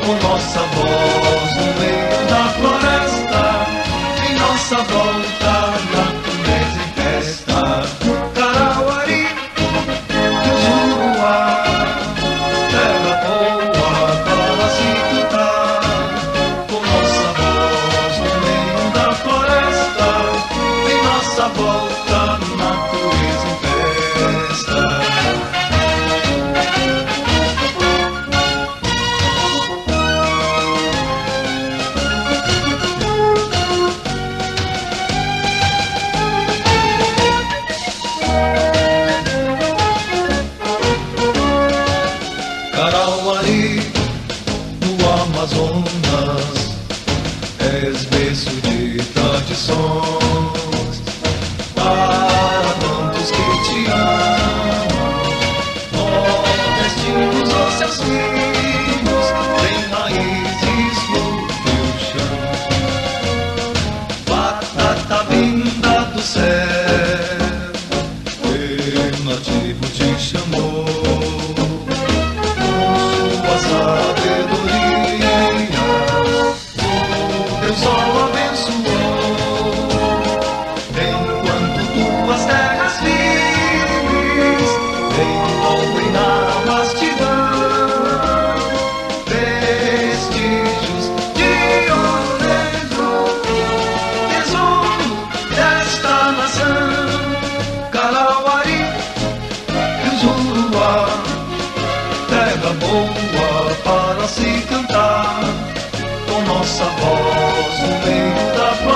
com nossa voz no meio da floresta, em nossa volta natureza em festa. Carauari e o Juruá, terra boa para se cantar, com nossa voz no meio da floresta, em nossa volta natureza em festa. Carauari, no Amazonas, és berço de tradições. Para tantos que te amam, nordestinos ou seus filhos, tem raízes no teu chão. Batata vinda do céu, teu nativo te chamou. Sabedoria, o teu sol abençoou, enquanto tuas terras firmes envolvem na vastidão vestígios de ouro negro, tesouro desta nação. Carauari e o Juruá, terra boa para se cantar, com nossa voz no meio da